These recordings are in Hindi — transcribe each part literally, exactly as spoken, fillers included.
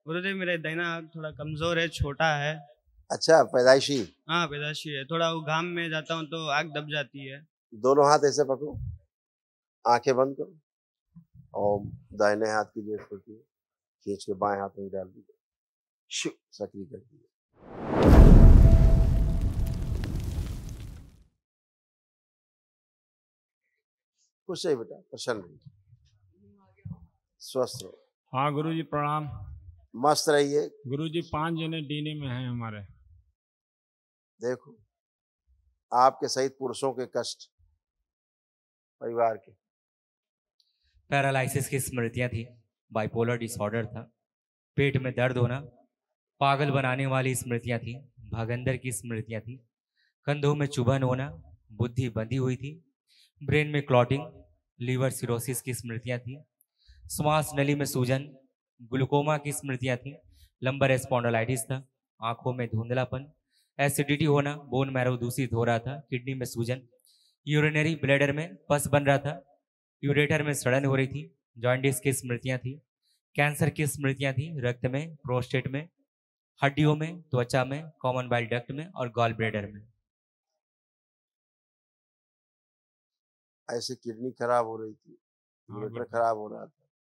गुरुदेव मेरा दाहिना हाथ थोड़ा कमजोर है, छोटा है। अच्छा, पैदाइशी। हाँ पैदाशी है, थोड़ा वो घाम में जाता हूँ तो आग दब जाती है। दोनों हाथ ऐसे पकड़ो, आंखें बंद करो और दाहिने हाथ की जो स्फूर्ति है खींच के बाएं हाथ में डाल दीजिए, शिव सक्रिय कर दीजिए। खुश है बेटा, प्रसन्न रहिए, स्वस्थ रहो। हाँ गुरुजी प्रणाम। मस्त रहिए। गुरुजी पांच जने डीने में हैं हमारे। देखो आपके सहित पुरुषों के कष्ट परिवार के। पैरालिसिस की स्मृतियां थी, बाइपोलर डिसऑर्डर था, पेट में दर्द होना, पागल बनाने वाली स्मृतियां थी, भागंदर की स्मृतियां थी, कंधों में चुभन होना, बुद्धि बंधी हुई थी, ब्रेन में क्लॉटिंग, लीवर सिरोसिस की स्मृतियां थी, श्वास नली में सूजन, ग्लूकोमा की स्मृतियां थी, लंबर स्पॉन्डिलाइटिस था, आंखों में धुंधलापन, एसिडिटी होना, बोन मैरो दूषित हो रहा था, किडनी में सूजन, यूरिनरी ब्लैडर में पस बन रहा था, यूरेटर में सड़न हो रही थी, जॉइंटिस की स्मृतियां थी, कैंसर की स्मृतियां थी, रक्त में, प्रोस्टेट में, हड्डियों में, त्वचा में, कॉमन बाइल डक्ट में और गॉल ब्लैडर में। ऐसे किडनी खराब हो रही थी, यूरेटर खराब हो रहा था,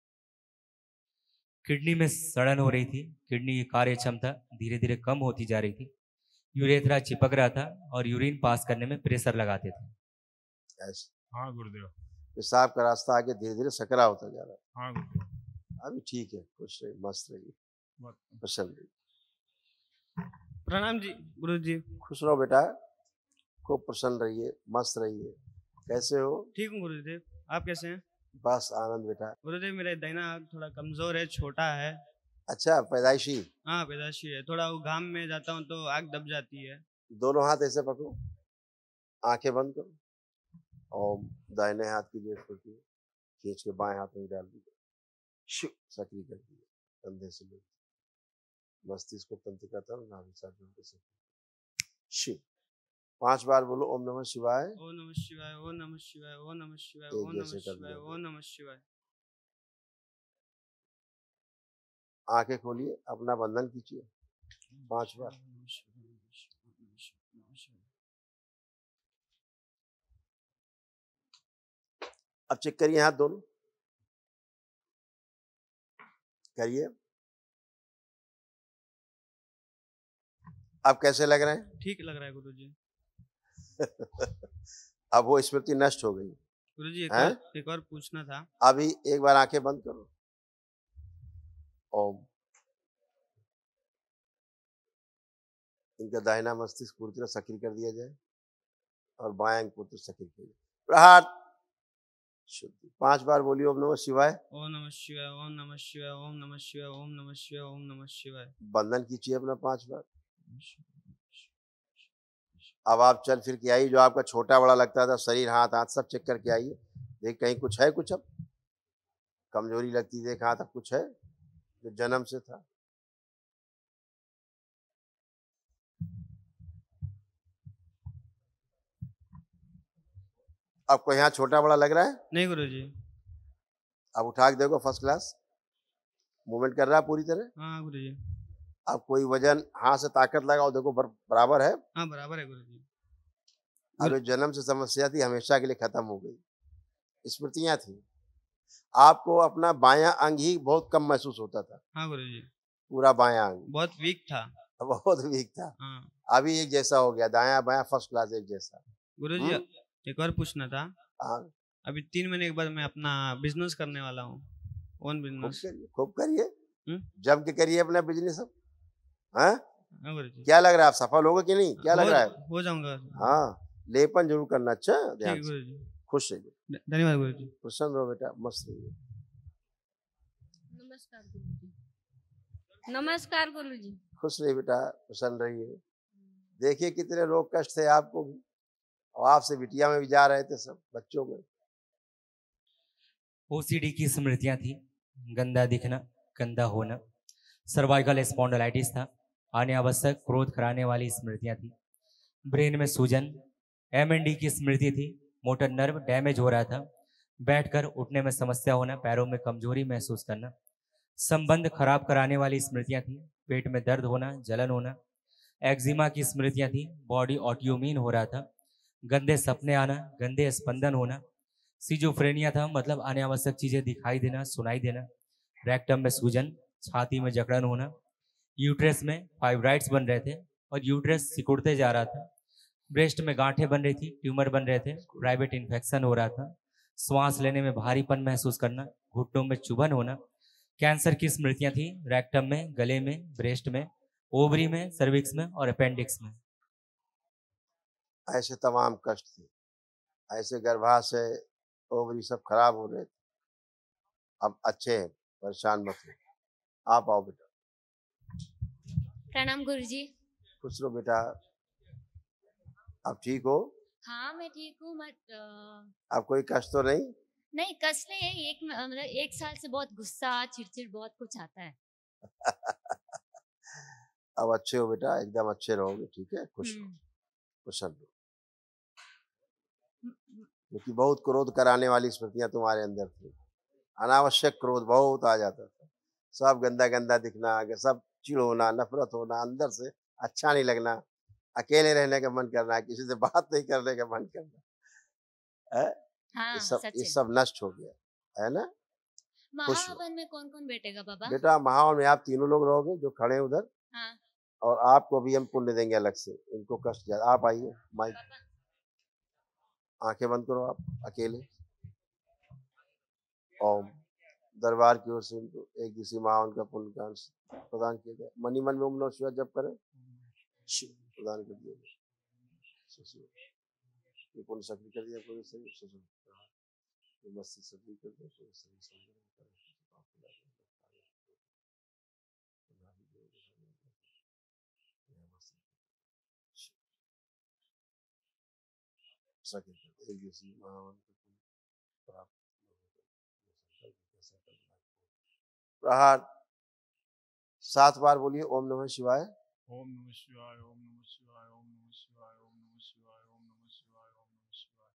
किडनी में सड़न हो रही थी, किडनी की कार्य क्षमता धीरे धीरे कम होती जा रही थी, यूरेथ्रा चिपक रहा था और यूरिन पास करने में प्रेशर लगाते थे। ऐसे हाँ गुरुदेव। पेशाब का रास्ता आगे धीरे धीरे सकरा होता जा रहा है। हाँ गुरुदेव। अभी ठीक है, खुश रहिए, मस्त रहिए, प्रसन्न रहिए। प्रणाम जी गुरु जी। खुश रहो बेटा, खूब प्रसन्न रहिए, मस्त रहिए। कैसे हो? ठीक हूँ गुरुदेव, आप कैसे हैं? बस आनंद बेटा। गुरुदेव मेरा दाहिना हाथ थोड़ा कमजोर है, छोटा है। अच्छा, पैदाइशी। हाँ पैदाशी है, थोड़ा वो घाम में जाता हूँ तो आग दब जाती है। दोनों हाथ ऐसे पकड़ो, आंखें बंद करो और दाहिने हाथ की जो स्फूर्ति है खींच के बाएं हाथ में डाल दीजिए, शिव सक्रिय कर दीजिए। कंधे से ले मस्तिष्क को तंत्रिका तल नाभि से शिव। पांच बार बोलो ओम नमः शिवाय, ओम नमः शिवाय, ओम नमः शिवाय, ओम नमः शिवाय, ओम नमः शिवाय, ओम नमः शिवाय। आंखें खोलिए, अपना बंधन कीजिए पांच बार। अब चेक करिए हाथ दोनों, करिए। अब कैसे लग रहे हैं? ठीक लग रहा है गुरुजी। अब वो स्मृति नष्ट हो गई। गुरुजी एक और एक और पूछना था। अभी एक बार आंखें बंद करो, ओम। इनका दाहिना मस्तिष्क पूरी तरह सक्रिय कर दिया जाए और बायां अंग पूरी तरह सक्रिय कर दिया। प्रहार शुद्धि। पांच बार बोलिए ओम नमः शिवाय, ओम नमः शिवाय, ओम नमः शिवाय, ओम नमः शिवाय, ओम नमः शिवाय, ओम नमः शिवाय। बंधन कीजिए अपना पांच बार। अब आप चल फिर के आइए, जो आपका छोटा बड़ा लगता था शरीर, हाथ हाथ सब चेक करके आइए, देख कहीं कुछ है, कुछ अब कमजोरी लगती, देख हाथ अब कुछ है जो जन्म से था। आपको यहाँ छोटा बड़ा लग रहा है? नहीं गुरुजी। अब उठा के देखो, फर्स्ट क्लास मूवमेंट कर रहा है पूरी तरह। हाँ गुरुजी। अब कोई वजन हाथ से ताकत लगाओ, देखो बराबर है। हाँ बराबर है गुरुजी। अब जन्म से समस्या थी, हमेशा के लिए खत्म हो गई। स्मृतियां थी, आपको अपना बायां अंग ही बहुत कम महसूस होता था। हाँ गुरुजी। पूरा बायां अंग बहुत वीक था। बहुत वीक था। हाँ। अभी एक जैसा हो गया, दायां बायां फर्स्ट क्लास एक जैसा। गुरुजी एक और पूछना था। हाँ। अभी तीन महीने के बाद मैं अपना बिजनेस करने वाला हूँ, ओन बिजनेस। खूब करिए, जम के करिए अपना बिजनेस। अब हाँ गुरुजी। क्या लग रहा है, आप सफल होगे कि नहीं? क्या लग रहा है? हो जाऊंगा। हाँ, लेपन जरूर करना। अच्छा ध्यान से। गुरुजी। खुश रहिए। धन्यवाद गुरुजी। प्रसन्न रहो बेटा, मस्त रहिए। नमस्कार गुरुजी। नमस्कार गुरुजी। खुश रहिए बेटा, प्रसन्न रहिए। देखिए कितने रोग कष्ट थे आपको भी, और आपसे बिटिया में भी जा रहे थे, सब बच्चों में। ओसीडी की स्मृतियां थी, गंदा दिखना, गंदा होना, सर्वाइकल स्पॉन्डिलाइटिस था, अनावश्यक क्रोध कराने वाली स्मृतियां थी, ब्रेन में सूजन, एमएनडी की स्मृति थी, मोटर नर्व डैमेज हो रहा था, बैठकर उठने में समस्या होना, पैरों में कमजोरी महसूस करना, संबंध खराब कराने वाली स्मृतियां थी, पेट में दर्द होना, जलन होना, एक्जिमा की स्मृतियां थी, बॉडी ऑटोइम्यून हो रहा था, गंदे सपने आना, गंदे स्पंदन होना, सिजोफ्रेनिया था, मतलब अनावश्यक चीजें दिखाई देना, सुनाई देना, रेक्टम में सूजन, छाती में जकड़न होना, यूट्रस में फाइब्राइड्स बन रहे थे और यूट्रस सिकुड़ते जा रहा था, ब्रेस्ट में गांठें बन रही थी, ट्यूमर बन रहे थे, प्राइवेट इन्फेक्शन हो रहा था, श्वास लेने में भारीपन महसूस करना, घुटनों में चुभन होना, कैंसर की स्मृतियां थी, रेक्टम में, गले में, ब्रेस्ट में, ओवरी में, सर्विक्स में और अपेंडिक्स में। ऐसे तमाम कष्ट थे, ऐसे गर्भाशय ओवरी सब खराब हो रहे थे। अब अच्छे हैं, परेशान मत हो। आप आओ बेटा। प्रणाम गुरुजी। खुश रहो बेटा। आप ठीक हो? हाँ मैं ठीक हूँ। मत अब कोई कष्ट तो नहीं? नहीं कष्ट नहीं है। एक मतलब एक साल से बहुत गुस्सा, चिड़चिड़ बहुत कुछ आता है। अब अच्छे हो बेटा, एकदम अच्छे रहोगे, ठीक है? खुश रहो, प्रसन्न रहो, क्योंकि बहुत क्रोध कराने वाली स्मृतियां तुम्हारे अंदर थी। अनावश्यक क्रोध बहुत आ जाता था, सब गंदा गंदा दिखना, सब चिड़ होना, नफरत होना, अंदर से अच्छा नहीं लगना, अकेले रहने का मन करना, किसी से बात नहीं करने का मन करना है। हाँ, ये सब सच ये है। सब नष्ट हो गया है ना? महावन में कौन कौन बैठेगा बाबा? बेटा महावन में आप तीनों लोग रहोगे जो खड़े हैं उधर। हाँ। और आपको भी हम पुण्य देंगे अलग से, इनको कष्ट ज्यादा। आप आइए माइक, आंखें बंद करो आप अकेले। ओम दरबार की ओर से इनको एक दिवसीय महावन का पुण्य का अंश प्रदान किया जाए। मनी मन में ओम नमः शिवाय जप करें, प्रदान कर दिया ये पुण्य सक्रिय कर दिया पूरे शरीर, मस्तिष्क सक्रिय कर दिया पूरे शरीर। एक दिवसीय महावन प्राप्त प्रहार सात बार बोलिए ओम नमः शिवाय। ओम नमः शिवाय, ओम नमः शिवाय, ओम नमः शिवाय, ओम नमः शिवाय, ओम नमः शिवाय, ओम नमः शिवाय।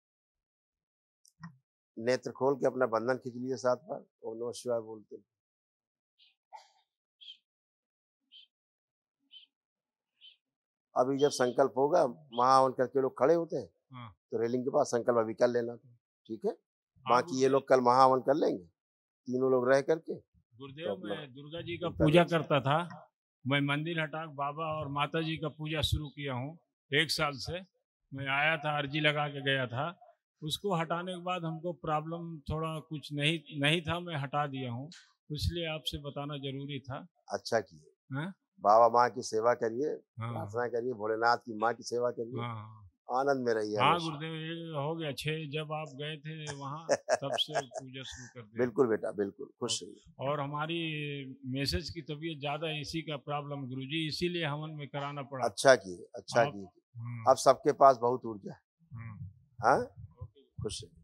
नेत्र खोल के अपना बंधन खींच लीजिए सात बार, ओम नमः शिवाय बोलते। अभी जब संकल्प होगा, महावन करके लोग खड़े होते हैं, हाँ। तो रेलिंग के पास संकल्प अभी कर लेना था, ठीक है? बाकी ये लोग कल महावन कर लेंगे, तीनों लोग रह करके। गुरुदेव तो मैं अपना- दुर्गा जी का पूजा करता था। मैं मंदिर हटाक बाबा और माता जी का पूजा शुरू किया हूँ एक साल से। मैं आया था, अर्जी लगा के गया था। उसको हटाने के बाद हमको प्रॉब्लम थोड़ा कुछ नहीं नहीं था, मैं हटा दिया हूँ, इसलिए आपसे बताना जरूरी था। अच्छा किए। हाँ? बाबा माँ की सेवा करिए, हाँ। प्रार्थना करिए, भोलेनाथ की माँ की सेवा करिए, हाँ आनंद में रहिए। हाँ हमेशा। गुरुदेव ये हो गया छः, जब आप गए थे वहाँ तब से पूजा शुरू कर दिया। बिल्कुल बेटा, बिल्कुल खुश रहिए। और हमारी मैसेज की तबीयत ज्यादा, इसी का प्रॉब्लम गुरुजी, इसीलिए हवन में कराना पड़ा। अच्छा किए, अच्छा आप- किए। हाँ, अब सबके पास बहुत ऊर्जा है। हाँ। हाँ, खुश रहिए।